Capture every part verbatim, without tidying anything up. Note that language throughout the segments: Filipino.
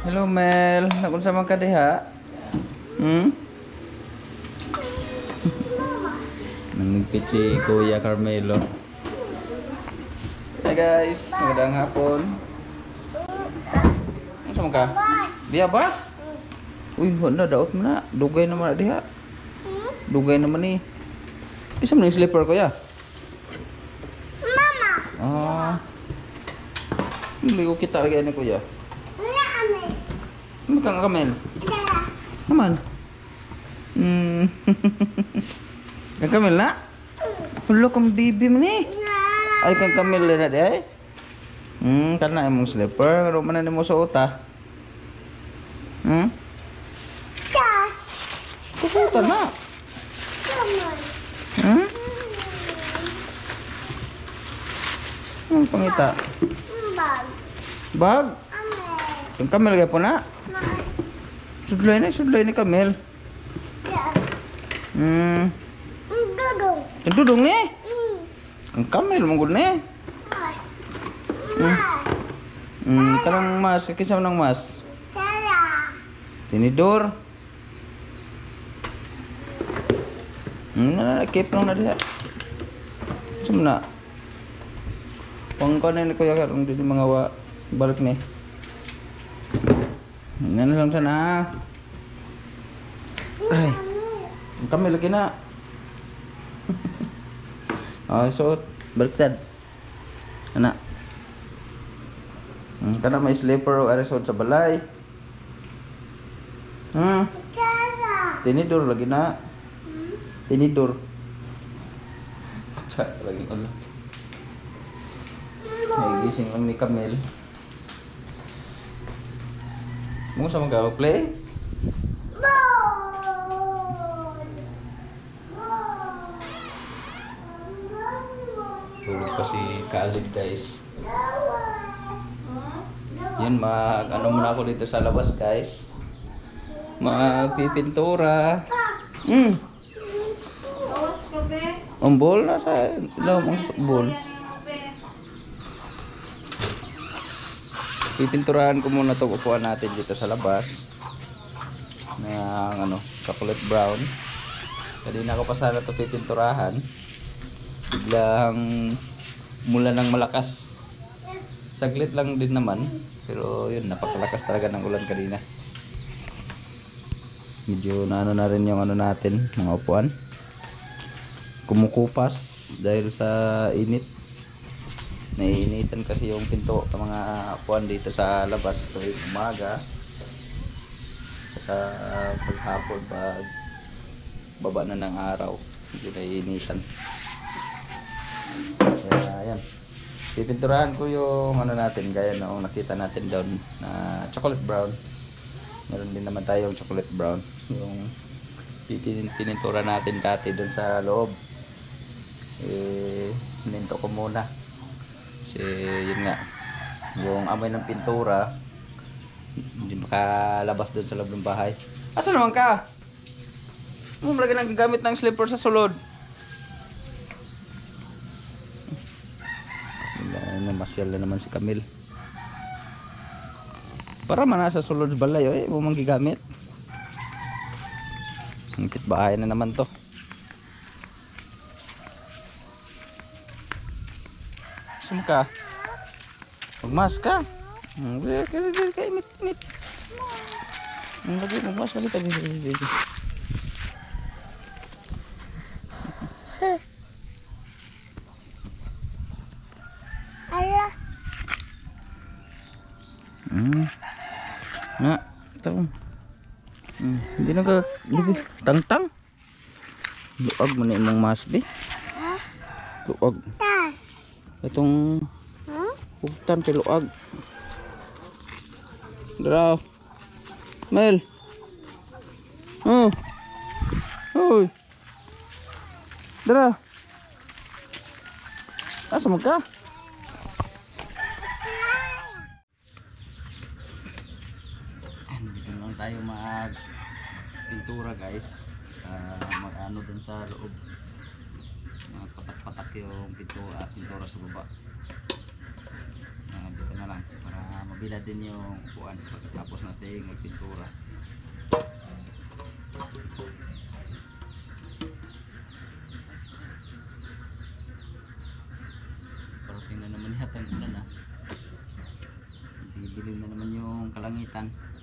Hello Mel, nakunsa man ka diha? Hmm? Nangigpit si Kuya Carmelo. Hi guys, magandang hapon. Ano sama ka? Diha bas? Uy, wala daot mo na. Dugay naman na diha. Dugay naman ni. Isa mo na yung slipper ko ya? Mama! Ah. Hindi ko kita lagi ni Kuya. Wala kami. Ano kang kamel? Dala. Naman. Hmm. Kang kamel na? Hulo kang bibi mo ni. Ay kang kamel na di ay? Hmm, kana imong slipper. Ano man na mo suot ah? Hmm? Tas. Susutan na. Kamay. Hmm? Anong pangita? Bag. Bag? Ame. Kang kamel kaya po na? Ma. Sudlay na, sudlay ni kamel. Yan. Hmm. Dudong. Ang dudong ni? Mm. Ang kamel mong gud ni. Ay. Hmm. Ma. Hmm, kanang mas, kakisam ng mas. Dala. Tinidor. Hmm, na, keep lang na diha. Saan na? Pang ko na ni Kuya Kar, hindi mga wa balik ni. Ano lang sana. Ay, kami lagi na. Oh, suot, baliktad. Ana. Hmm, kana may slipper o ari suot sa balay. Hmm, Dala. tinidor lagi na. Tinidor. Sa lagi ulo. May gising lang ni Camel. Mo sa mga play? Ball. Tulog pa si Khalid guys. Yun, mag ano muna ako dito sa labas guys. Magpipintura. Hmm. Ang ball na sa ilaw ang ball. Pipinturahan ko muna itong upuan natin dito sa labas. Na ano, chocolate brown. Kanina ko pa sana ito pipinturahan. Biglang mula ng malakas. Saglit lang din naman. Pero yun, napakalakas talaga ng ulan kanina. Medyo naano na rin yung ano natin, mga upuan. Kumukupas dahil sa init. Naiinitan kasi yung pinto ng mga upuan dito sa labas tuwing umaga. Saka paghapon pag baba na ng araw, medyo naiinitan. Kaya yan. Pipinturahan ko yung ano natin, gaya noong nakita natin doon na chocolate brown. Meron din naman tayong chocolate brown. Yung pinintura natin dati doon sa loob. Eh, ninto ko muna. Kasi yun nga, yung amoy ng pintura hindi makalabas doon sa loob ng bahay. Asa naman ka? Ano mo lagi nang gagamit ng slipper sa sulod? Namasyal na naman si Camille. Para man nasa sulod balay, eh, mo mang gigamit. Hingkit bahay na naman to. Saan ka? Magmas ka? Hmm, kaya kaya kaya kaya init init. Ang lagi magmas ulit lagi lagi. Ala. Hmm. Na, taon. Hmm, hindi na ka libi tangtang. Luag mo na imong masbi. Ha? Luag. Tas. Itong Huh? Pugtan kay luag. Dara. Mel. Oh. Hoy. Dara. Asa mo ka? Dito lang tayo mag pintura guys. Uh, mag ano dun sa loob. Patak-patak yung pintura, pintura sa baba. Uh, dito na lang para kabila din yung upuan pagkatapos natin magpintura. Parating na naman yata ang ulan, ah. Didilim na naman yung kalangitan.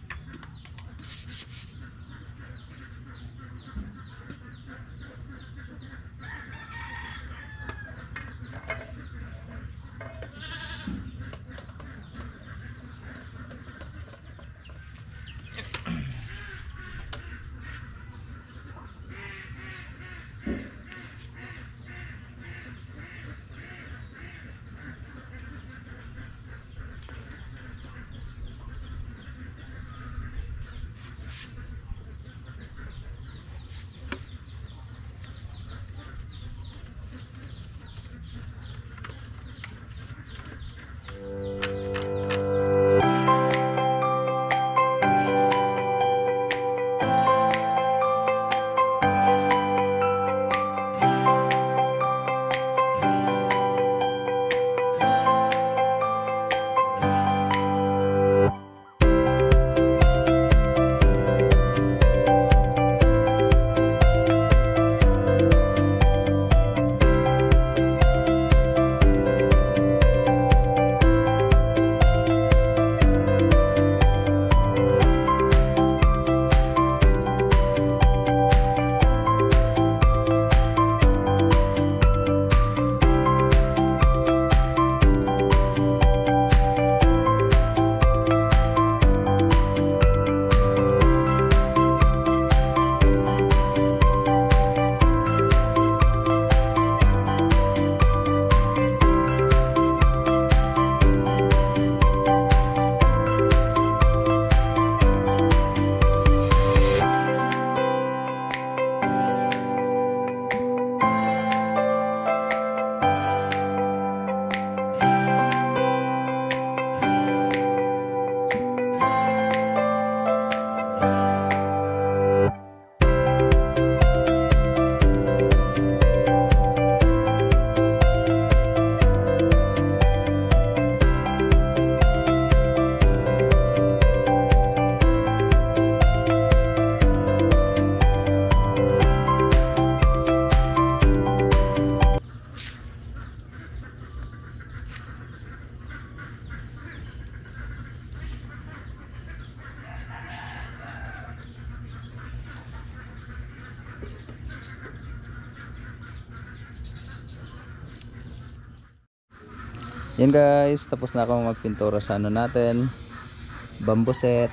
Yan guys, tapos na ako magpintura sa ano natin, bamboo set.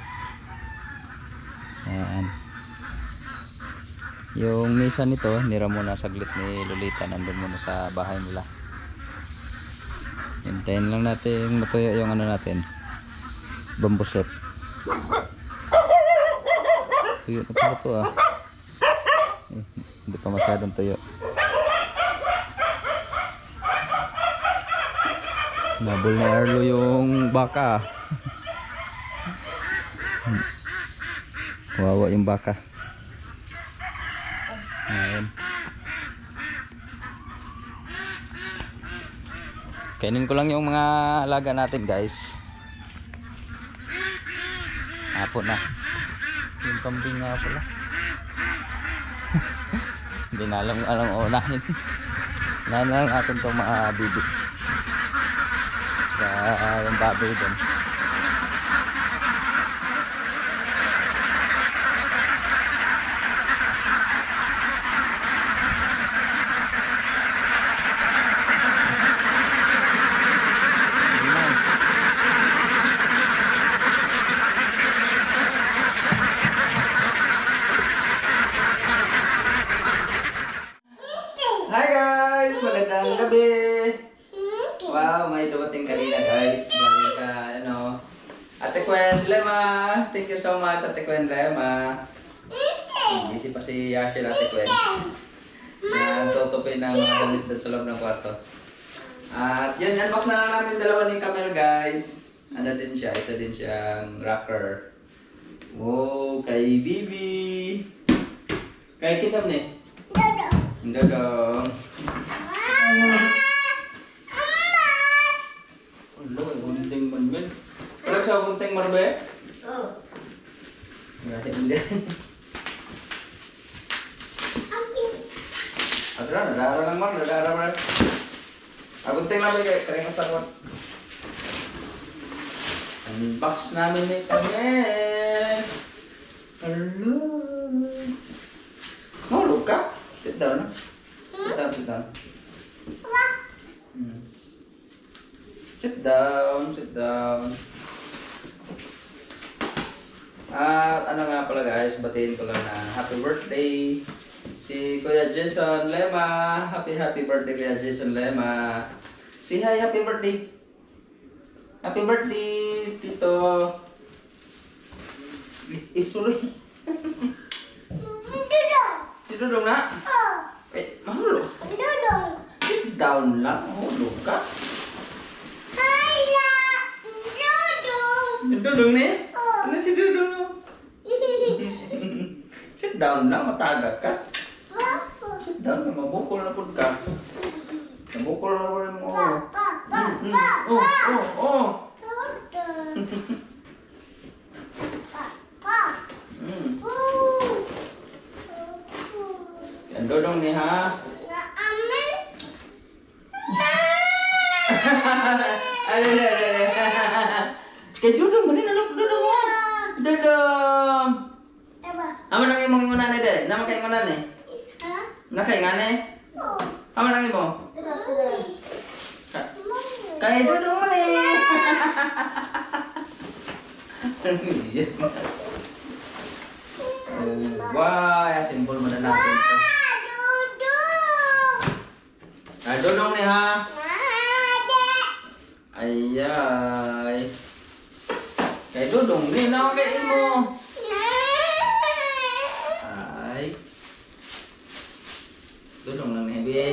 Ayan. Yung misa nito, nira muna saglit ni Lolita, nandun muna sa bahay nila. Hintayin lang natin matuyo yung ano natin, bamboo set. Tuyo na pala to, ah. Eh, hindi pa masyadong tuyo. Nabol ni Arlo yung baka. Kawawa yung baka. Ayan. Kainin ko lang yung mga alaga natin guys. Hapon na. Yung kambing nga pala. Hindi na alam anong unahin. Unahin na lang natin itong mga bibi. Uh, yung baboy doon. Hi guys! Magandang gabi! Wow, may dumating kanina guys. Galing ka, ano, Ate Gwen Lema. Thank you so much, Ate Gwen Lema. Busy pa si Yashil, Ate Gwen. Yan, tutupin ng mga damit doon sa loob ng kwarto. At yan, unbox na lang natin dalawa ni Camel guys. Ano din siya, isa din siyang rocker. Wow, kay Bibi. Kay Kitchap ni? Dodong. Dodong. Hello, gunting man man. Pero sa daw gunting mo be? Oh. Nggak hindi. Ada ada ada lang man, ada ada man. Aku gunting lang be kering asar. Unbox namin ni Kamel. Hello. Mau luka? Sit down. Sit down, sit down. Hmm. Sit down, sit down. At ano nga pala guys, batiin ko lang na happy birthday si Kuya Jason Lema. Happy happy birthday Kuya Jason Lema. Si hi, happy birthday. Happy birthday, Tito. Isuloy. Tito dong na. Eh, mahalo. Sit down lang. Mahalo ka. Dudong nih? Ano si Dudong? Sit down lang, matagak ka. Sit down, mabukol na po ka. Mabukol na po mo. Mm, mm. Oh, oh, oh. Mm. Yan Dudong nih ha. Ada, ada, ada. Kay Dudong, mani nalok Dudong mo. Dudong. Ama nang imong ingunan ni de? Nama kay ingunan ni? Ha? Na kay ngane? Oo. Ama nang imo? Kay Dudong man eh. Wah, ya simpul mo na natin ito. Ay, Dudong ni ha. Ayay. Kay Dudong ni na kay imo. Ay. Dudong lang ni be.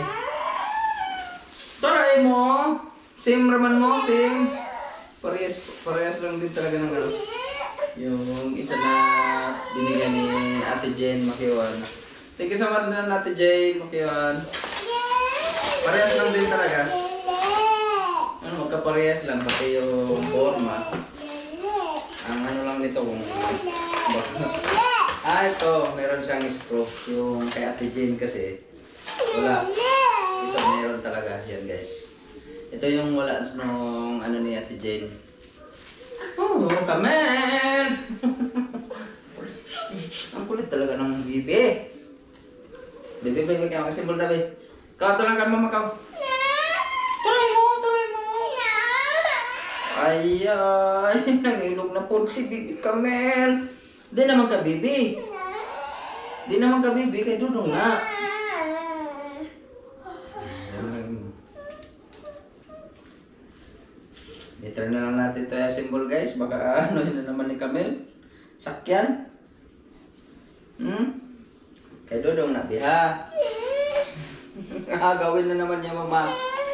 Tara imo. Sim raman mo, sim. Parehas parehas lang din talaga ng ano. Yung isa na binigyan ni Ate Jane Makiwan. Thank you so much na Ate Jane Makiwan. Parehas lang din talaga. Ano, magkaparehas lang, pati yung forma. Ang ano lang nito kung... Ah, ito, meron siyang screw. Yung kay Ate Jane kasi, wala. Ito, meron talaga. Yan, guys. Ito yung wala nung ano ni Ate Jane. Oh, Kamel! Ang kulit talaga ng bibi. Bibi, bibi, kaya makasimbol tabi. Ikaw, tulang ka mo, makaw. Tuloy mo, tuloy mo. Ay, ay, nangilog na po si Bibi Kamel. Di naman ka, Bibi. Di naman ka, Bibi, kay Dudong na. Later na lang natin ito yung symbol, guys. Baka ano yun na naman ni Kamel. Sakyan. Hmm? Kay Dudong na, biha. Gawin na naman niya, mama.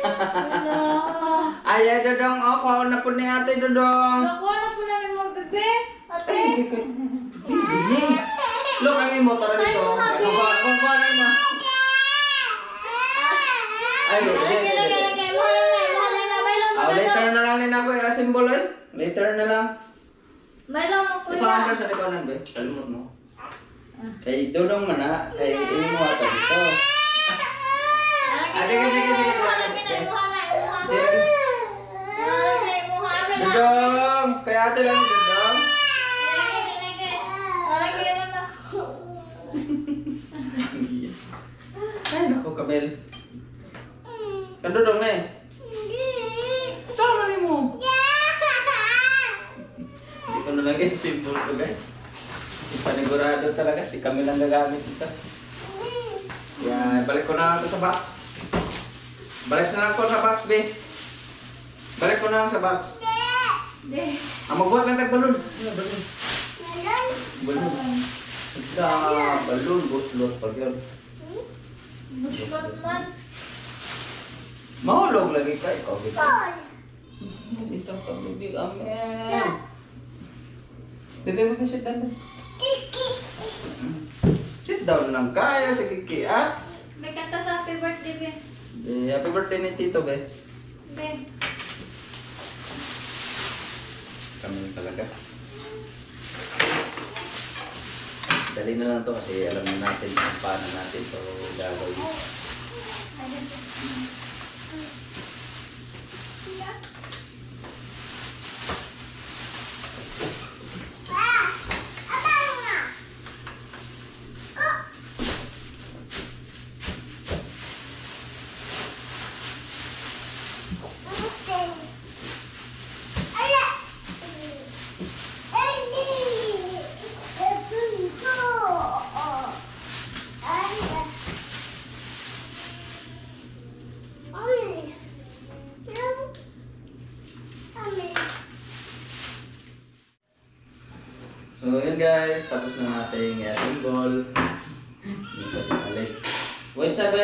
Ay, ay, Dudong. Oh, kuha na po ni ate, Dudong. Nakuha na po namin mo, bebe. Ate. Ay, Bibi. Look, ang imo, tara dito. Kuha, kuha na mo. Ay, Lagay, lagay, lagay. Mahala na, mahala na. Bailong mo Ah, na later to. na lang din ako yung symbol, eh. Later na lang. Bailong mo, kuya. Ipaandar sa likaw be. Kalimot mo. Kay Dudong man na. Kay imo mo ato dito. Ade, ade, ade, ade. Dudong! Kaya ate lang ni Dudong. Ay, naku, Kamel. Kan Dudong na eh. Tama ni mo. Hindi ko na lang yung symbol ko, guys. Panigurado talaga si Kamel ang gagamit ito. Yan, balik ko na ito sa box. Balik na lang ko sa box, be. Balik ko na lang sa box. Ah, magbuhat lang tag-balon. Ano, balon? Balon. Ito, balon, buslot, pag yun. Buslot man. Mahulog lagi ka, ikaw. Ito ka, baby, amen. Bebe, mo sit down. Sit down lang kaya sa Kiki, ah. May kanta sa happy birthday, be. Eh, happy birthday ni Tito, be. Be. Kami talaga. Dali na lang to kasi alam na natin kung paano natin to gagawin. So yun guys, tapos na natin i-assemble. Hindi pa si Alec. Wait, sabi!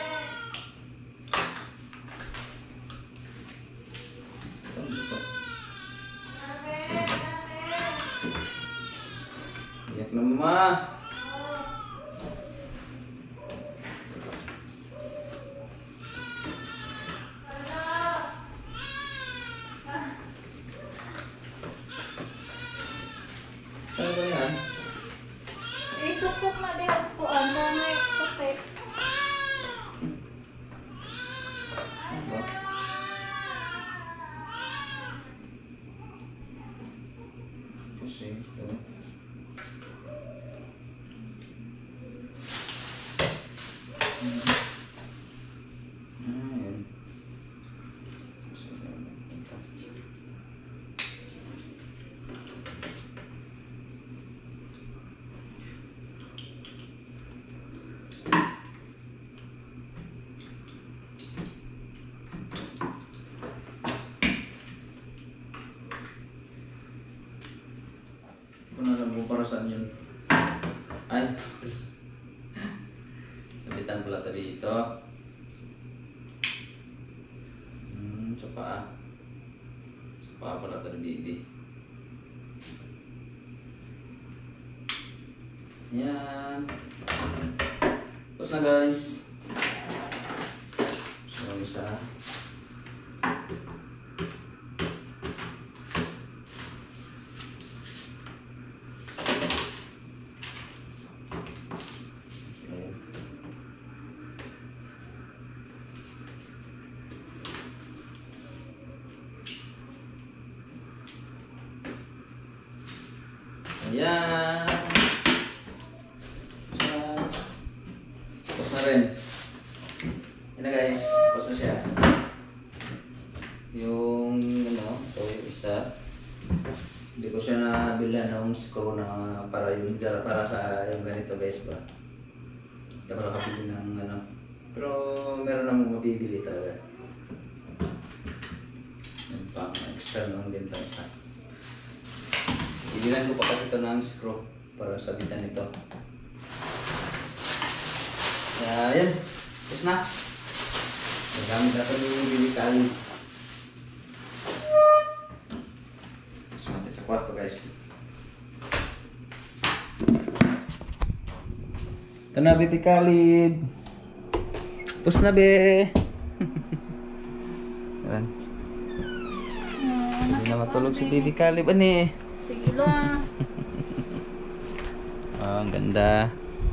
Iyak na mama! Saan ba yan? Isuksok na din ang spuan mo may kape. Ano ba? Kasi ito. Ayan. Kung alam mo para saan yun. Ay. Sabitan pala ito dito. Hmm, sa paa. Sa paa pala ito ni baby. Yan. Tapos na guys. So, isa. Ayan. Ayan. Tapos na rin. Yan na guys. Tapos na siya. Yung ano, ito yung isa. Hindi ko siya nabilhan ng screw na para yung para sa yung ganito guys ba. Hindi ako nakabili ng ano. Pero meron namang mabibili talaga. Yan pang extra lang din tayo sa. Ibilan ko pa kasi ito ng screw para sabitan ito. Kaya yan. Tapos na. Nagamit na ito ni Bibi Kali. Tapos natin sa kwarto guys. Ito na Bibi Kali. Tapos na be. Yan. Hindi na matulog si Bibi Kali. Ano eh? Sige lang. Oh, ang ganda.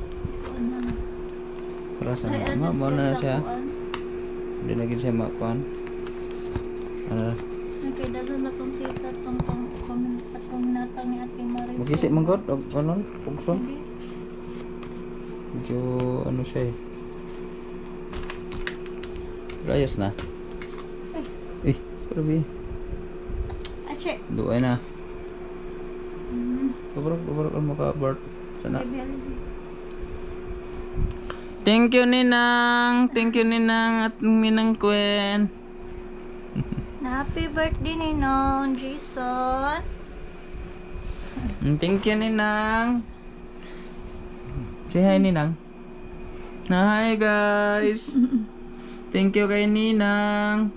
Para sa Ay, mo, ano mo na sa siya. kuan? Hindi na gid siya makuan. Ano? Okay, dalo na kong kita tong pang atong natang ni Ate Marie. Magisip man gud og anon, pugson. Sige. Medyo ano siya eh. Rayos na. Eh, grabe. Ache. Duay na. Mm. Sobrang sobrang ang maka-abort. Sana. Baby, baby. Thank you Ninang. Thank you Ninang at Ninang Gwen. Happy birthday ni Nong Jason. Thank you Ninang. Say hi Ninang. Hi guys. Thank you kay Ninang.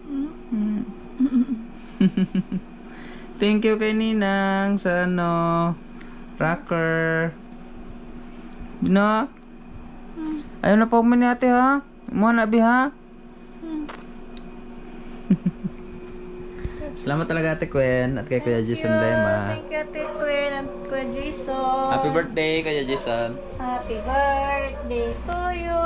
Thank you kay Ninang sa ano, rocker. Bino? Ayaw na pa umani ate ha? Mo na bi ha? Salamat talaga Ate Gwen at kay Kuya Jason Lema. Thank you, Ate Gwen at Kuya Jason. Happy birthday Kuya Jason. Happy birthday to you.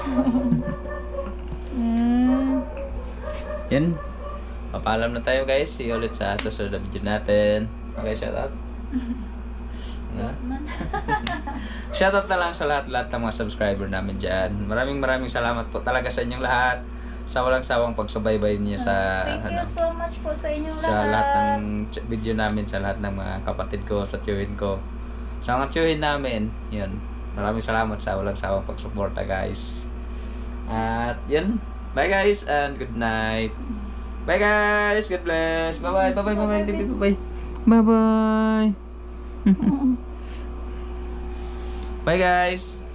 mm. Yan. Papaalam na tayo guys. See you ulit sa susunod na video natin. Okay, shout out. Na? Shoutout na lang sa lahat-lahat ng mga subscriber namin dyan. Maraming maraming salamat po talaga sa inyong lahat. Sa walang sawang pagsubaybay niyo sa Thank you ano, so much po sa inyong sa lahat. lahat ng ch- video namin, sa lahat ng mga kapatid ko, sa tiyuhin ko. Sa mga tiyuhin namin, yun. Maraming salamat sa walang sawang pagsuporta guys. At yun. Bye guys and good night. Bye guys. God bless. Bye-bye. Bye-bye. Bye-bye. Bye-bye. Bye-bye. Bye guys.